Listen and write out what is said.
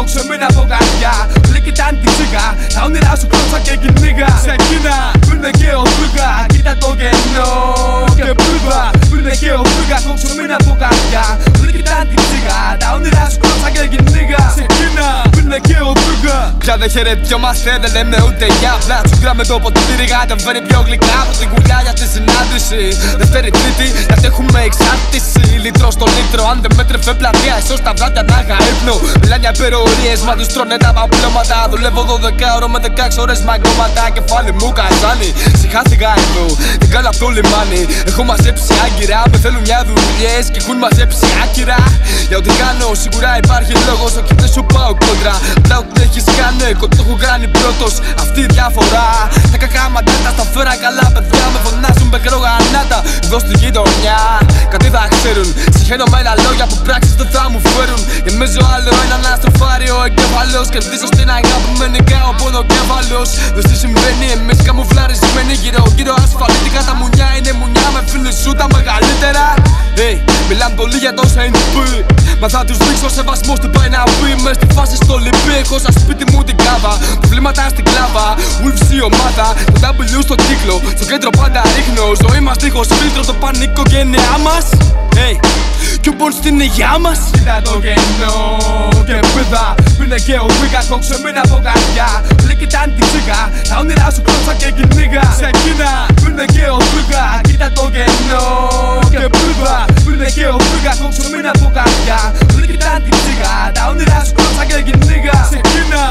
κόξε μήνα από καρδιά. Μπλέκει τα αντιτσίγα, τα όνειρά σου κλώσα και κυνήγα. Ξεκίνα, πήρνε και ο φρίγα, κοίτα το κενό και πήβα. Πήρνε και ο φρίγα, κόξε μήνα από καρδιά. Μπλέκει τα αντιτσίγα, τα όνειρά σου κλώσα και κυνήγα. Ξεκίνα, πήρνε και ο φρίγα. Πια δεν χαιρετιόμαστε, δεν λέμε ούτε για απλά. Τσουγκράμε το ποτήρι, κατεβαίνει πιο γλυκά από την κουλιά για τη συνάντηση. Δευτέρη Τρίτη, γιατί έχουμε εξάρτηση. Λίτρο στο λίτρο, αν δεν μέτρεφε πλατεία, ίσως τα βράδια να είχα ύπνο. Μιλάνε για υπερορίες, μα τους τρώνε τα παπλώματα. Δουλεύω 12 ώρες με 16 ώρες μαγκώματα. Κεφάλι μου καζάνι, συχάθηκα εδώ, την κάλα από το λιμάνι. Έχω μαζέψει άγκυρα, με θέλουν μια δουλειές και έχουν μαζέψει άκυρα. Για ό,τι κάνω, σίγουρα υπάρχει λόγος, όχι δεν σου πάω κόντρα. Πλά ό,τι έχεις κάνει, εγώ το έχω κάνει πρώτος. Αυτή η διαφορά, τα κακά μαντάτα τα φέρα καλά παιδιά. Με φωνάζουν με κρογανάτα, εδώ στη γειτονιά. Κάτι θα ξέρουν, συχαίνω με ένα λόγια που πράξεις δεν θα μου φέρουν. Γεμίζω άλλο έναν αστροφάριο εγκέφαλος. Κερδίζω στην αγάπη με νικάω πονοκέφαλος. Δεν τι συμβαίνει, εμείς καμουφλαρισμένοι γύρω ασφαλίτικα. Τα μουνιά είναι μουνιά με φίλους σου τα μεγαλύτερα. Μιλάνε πολύ για τόσα είναι πει, μα θα τους δείξω σεβασμό στην πάει να πει. Μες στη φάση στο λιπί, έχω σαν σπίτι μου την κάβα. Προβλήματα στην κλάβα, Wolves η ομάδα. Το W στο κύκλο, στο κέντρο πάντα ρίχνω. Ζωή μας δίχως φίλτρο, το πανικό γένεά μας. Κι ο πόνος στην υγειά μας. Κοίτα το κενό και πήδα. Πήρνε και ο φρίγα, κόξε μήνα από καρδιά. Μπλέκει τα αντιτσίγα, τα όνειρά σου κλώσα και κυνήγα. Ξεκίνα, πήρνε και ο φρίγα, κοίτα το κενό και πήδα. Πήρνε και ο φρίγα, κόξε μήνα από καρδιά. Μπλέκει τα αντιτσίγα, τα όνειρά σου κλώσα και κυνήγα. Ξεκίνα,